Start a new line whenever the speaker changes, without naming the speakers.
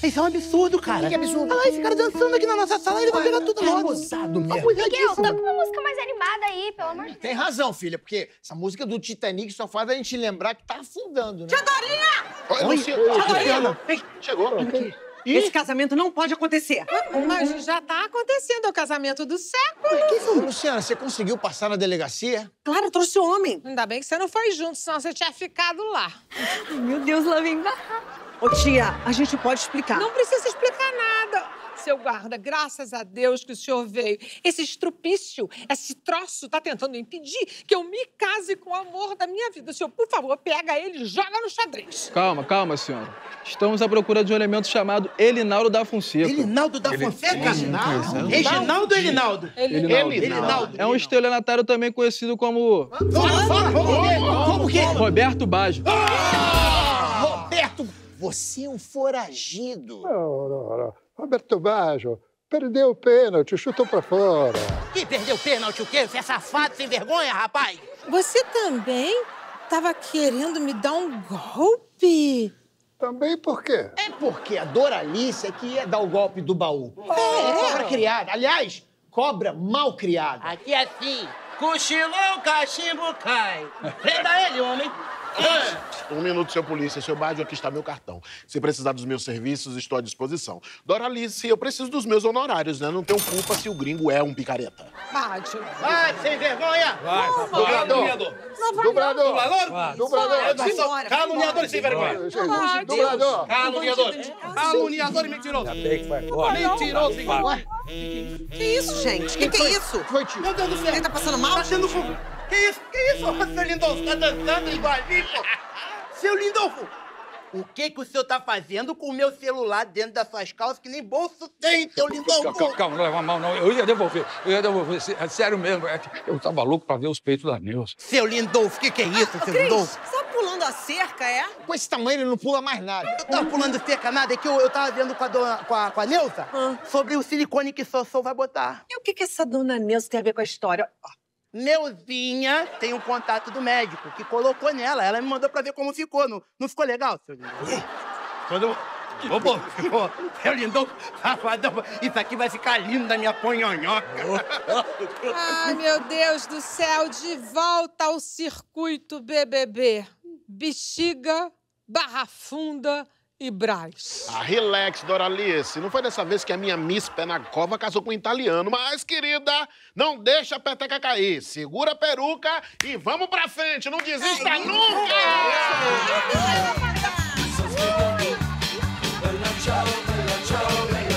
Isso é um absurdo, cara.
Que absurdo?
Olha lá, esse cara dançando aqui na nossa sala, ele vai pegar tudo nós.
Gozado mesmo.
Miguel, toca uma música mais animada aí, pelo amor de Deus.
Tem razão, filha, porque essa música do Titanic só faz a gente lembrar que tá afundando, né?
Tia Dorinha!
Oi,
Luciana!
Chegou.
Esse casamento não pode acontecer.
Mas já tá acontecendo, é o casamento do século.
Que foi, Luciana? Você conseguiu passar na delegacia?
Claro, eu trouxe o homem.
Ainda bem que você não foi junto, senão você tinha ficado lá.
Meu Deus, lá vem barrar. Ô, tia, a gente pode explicar.
Não precisa explicar nada. Seu guarda, graças a Deus que o senhor veio. Esse estrupício, esse troço tá tentando impedir que eu me case com o amor da minha vida. O senhor, por favor, pega ele e joga no xadrez.
Calma, calma, senhora. Estamos à procura de um elemento chamado Elinaldo da Fonseca.
Elinaldo da Fonseca?
Reginaldo?
Reginaldo ou Elinaldo?
Elinaldo. É um estelionatário também conhecido como...
Como o quê?
Roberto Baggio.
Roberto, você é um foragido.
Não. Roberto Baggio perdeu o pênalti, chutou pra fora.
Que perdeu o pênalti, o quê? Você é safado, sem vergonha, rapaz?
Você também tava querendo me dar um golpe?
Também por quê?
É porque a Doralice é que ia dar o golpe do baú. Cobra criada. Aliás, cobra mal criada.
Aqui é assim. Cochilou, cachimbo cai. Prenda ele, homem.
Um minuto, seu polícia. Seu Baggio, aqui está meu cartão. Se precisar dos meus serviços, estou à disposição. Doralice, eu preciso dos meus honorários, né? Não tenho culpa se o gringo é um picareta.
Bádio.
Vai, sem vergonha.
Vai,
Dublador!
Dublador! Caluniador sem vergonha.
Dublador!
Caluniador e mentiroso. Mentiroso,
Que isso, gente? Que é isso?
Foi, tio. Meu Deus do céu.
Ele tá passando mal?
Tá sendo fogo. Que isso? Que isso, seu Lindolfo? Tá dançando igualzinho, pô. Seu Lindolfo, o que o senhor tá fazendo com o meu celular dentro das suas calças que nem bolso tem, seu Lindolfo?
Calma, não leva mal, não. Eu ia devolver. É sério mesmo. Eu tava louco pra ver os peitos da Neuza.
Seu Lindolfo, que é isso, seu
Cris,
Lindolfo?
você tá pulando a cerca, é?
Com esse tamanho, ele não pula mais nada.
Eu tava pulando cerca nada, é que eu tava vendo com a Neuza sobre o silicone que o senhor vai botar.
E o que essa dona Neuza tem a ver com a história?
Neuzinha tem um contato do médico que colocou nela. Ela me mandou pra ver como ficou. Não ficou legal, seu Lindolfo? Ô, pô, ficou. Seu Lindolfo, safadão. Isso aqui vai ficar lindo na minha ponhonhoca.
Ai, meu Deus do céu, de volta ao circuito BBB. Bexiga, Barra Funda e Brás.
Ah, relax, Doralice. Não foi dessa vez que a minha Miss Pé na Cova casou com um italiano. Mas, querida, não deixa a peteca cair. Segura a peruca e vamos pra frente. Não desista nunca!
Bella ciao, bella ciao, bella